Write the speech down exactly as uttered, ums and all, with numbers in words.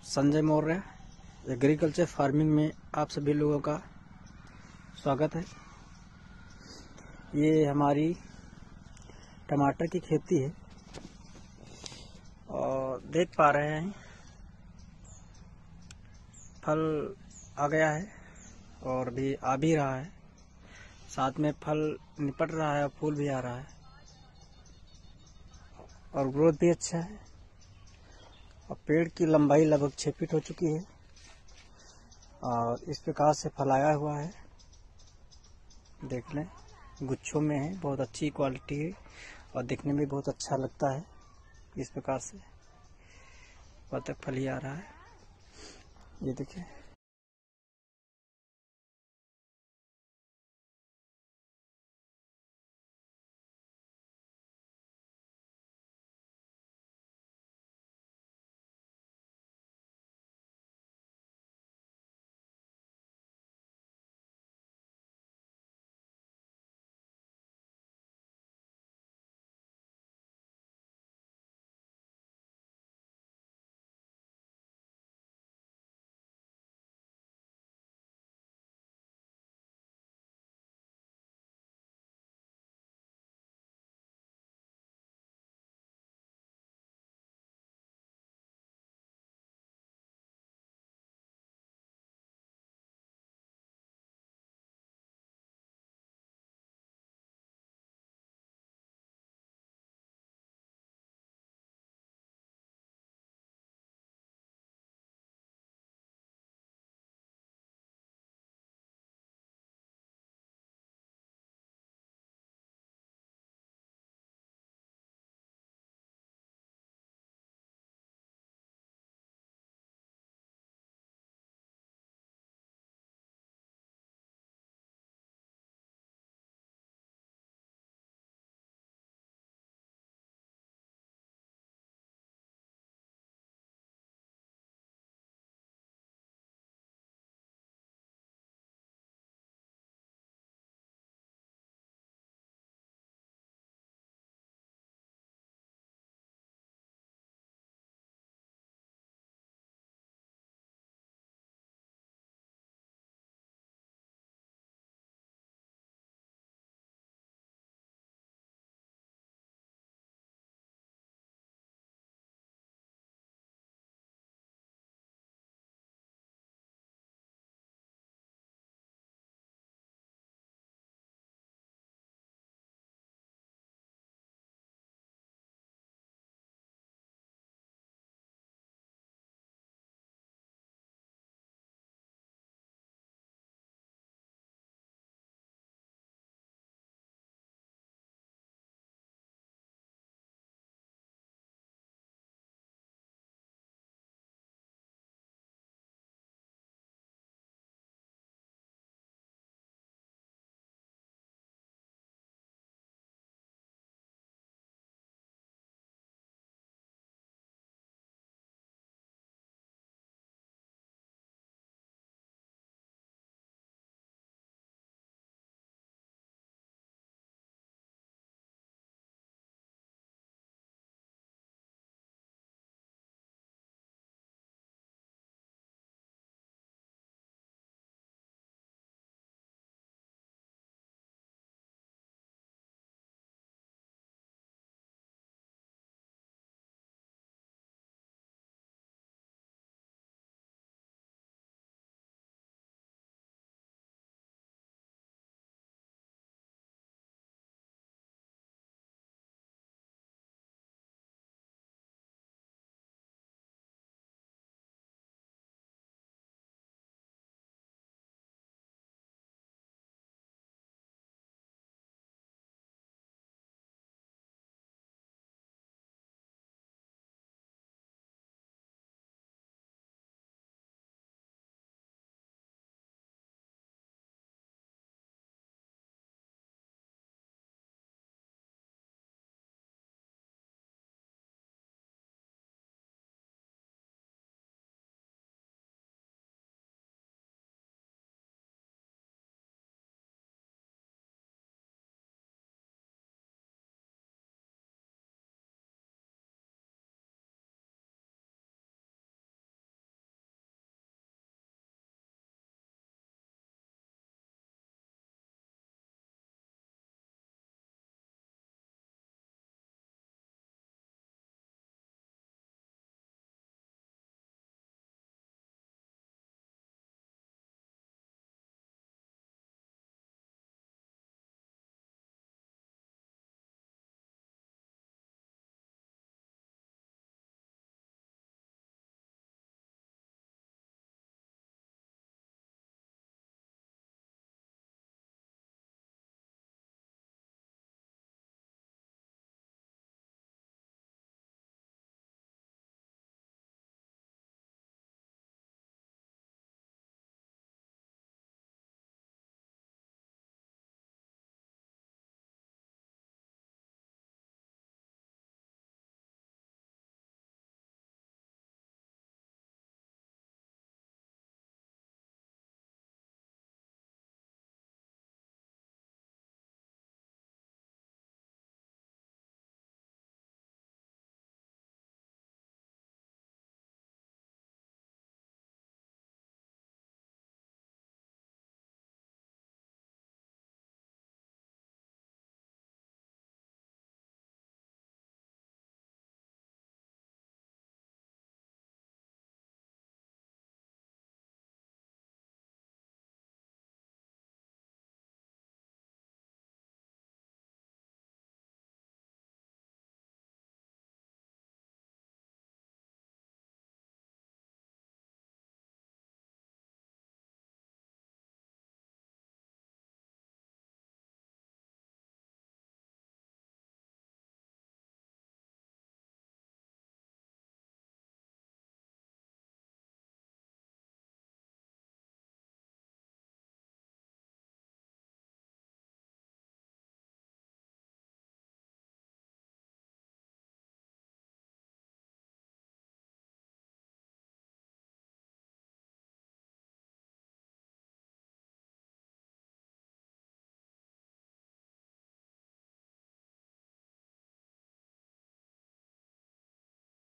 Sanjay Maurya agriculture farming में आप सभी लोगों का स्वागत है। ये हमारी टमाटर की खेती है और देख पा रहे हैं फल आ गया है और भी आ भी रहा है, साथ में फल निपट रहा है और फूल भी आ रहा है और ग्रोथ भी अच्छा है। और पेड़ की लंबाई लगभग छः फीट हो चुकी है और इस प्रकार से फल आया हुआ है। देख लें, गुच्छों में है, बहुत अच्छी क्वालिटी है और दिखने में बहुत अच्छा लगता है। इस प्रकार से वहाँ तक फल ही आ रहा है, ये देखिए।